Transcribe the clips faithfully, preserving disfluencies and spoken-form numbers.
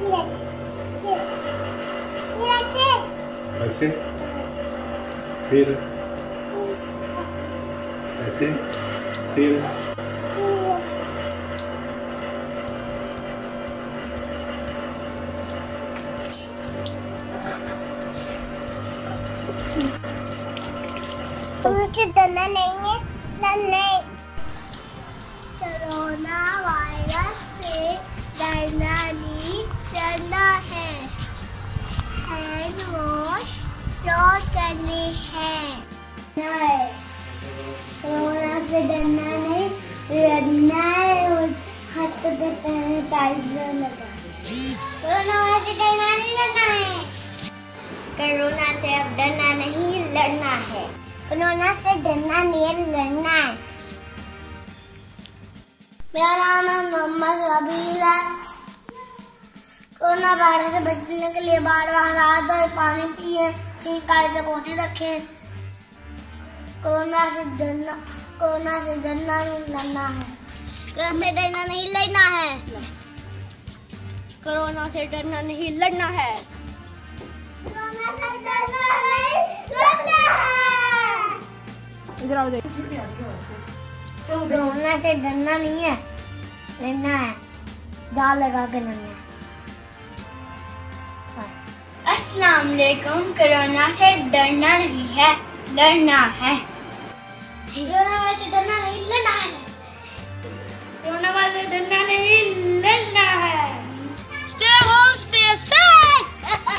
ऐसे फिर ऐसे फिर मुझे डरना नहीं है, डरना है। कोरोना वायरस से डरना नहीं, डरना है। हैंड वॉश रोज करनी है। कोरोना से डरना नहीं, डरना है। और हाथ पे सैनिटाइजर लगा। कोरोना से डरना नहीं, डरना है। कोरोना से अब डरना नहीं, लड़ना है। कोरोना से डरना नहीं, लड़ना है। मेरा नाम है मोहम्मद रबील है। कोरोना वायरस से बचने के लिए बार बार हाथ धोए, पानी पिए, चीकाए से कोटी रखें। कोरोना से डरना कोरोना से डरना नहीं, लड़ना है। कोरोना से डरना नहीं, लड़ना है। कोरोना से डरना नहीं, लड़ना है। कोरोना से डरना नहीं, लड़ना है। इधर आओ। देख कोरोना से डरना नहीं है, लड़ना है। जाल लगा के लड़ना है। अस्सलाम वालेकुम। कोरोना से डरना नहीं है, लड़ना है। कोरोना से डरना नहीं, लड़ना है। कोरोना से डरना नहीं, लड़ना है। Stay home, stay safe.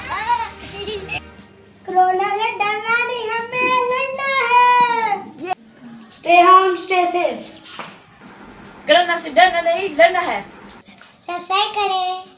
Corona से डरना नहीं, हमें लड़ना है। Stay home stay safe. Corona से डरना नहीं, लड़ना है। सब्सक्राइब करें।